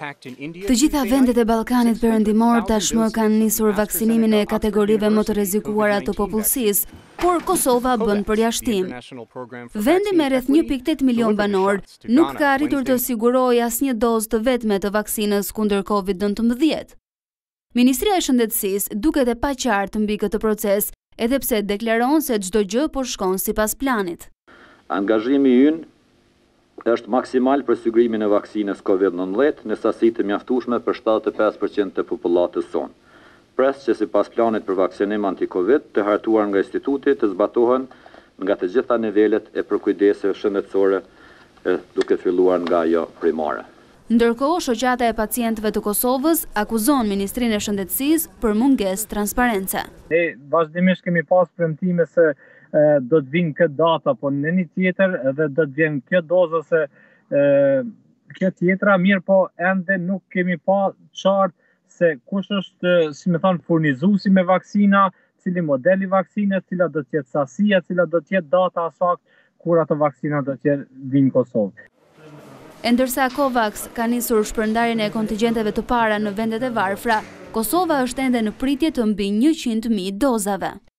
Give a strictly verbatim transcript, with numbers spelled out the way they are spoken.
Të gjitha vendet e Ballkanit Perëndimor tashmë kanë nisur vaksinimin e kategorive më të rrezikuara të popullsisë, por Kosova bën përjashtim. Vendi me rreth një pikë tetë milion banorë nuk ka arritur të sigurojë asnjë dozë të vetme të vaksinës kundër kovid nëntëmbëdhjetë. Ministria e Shëndetësisë duket e paqartë mbi këtë proces, edhe pse deklaron se çdo gjë po shkon sipas planit. Angazhimi ynë është maksimal për sigurimin e vaksinës kovid nëntëmbëdhjetë në sasi të mjaftueshme për shtatëdhjetë e pesë përqind të popullatës sonë. Pres që sipas planit për vaksinim anti-Covid të hartuar nga instituti të zbatohen nga të gjitha nivelet e përkujdeseve shëndetësore, duke filluar nga ajo primare. Ndërkohë Shoqata e pacientëve të Kosovës akuzon Ministrinë e Shëndetësisë për mungesë transparence. Ne vazhdimisht kemi pas premtime se do të vinë këtë data, po në një tjetër edhe do të vjen kjo dozë ose kjo tjetra, mirë po ende nuk kemi pa qartë se kush është, si me thonë, furnizuesi me vaksina, cili modeli vaksinës, cila do të jetë sasia, cila do të jetë data saktë kur ato vaksina do të vinë në Kosovë. E ndërsa Covax ka nisur shpërndarjen e kontingjenteve të para në vendet e varfra, Kosova është ende në pritje të mbi njëqind mijë dozave.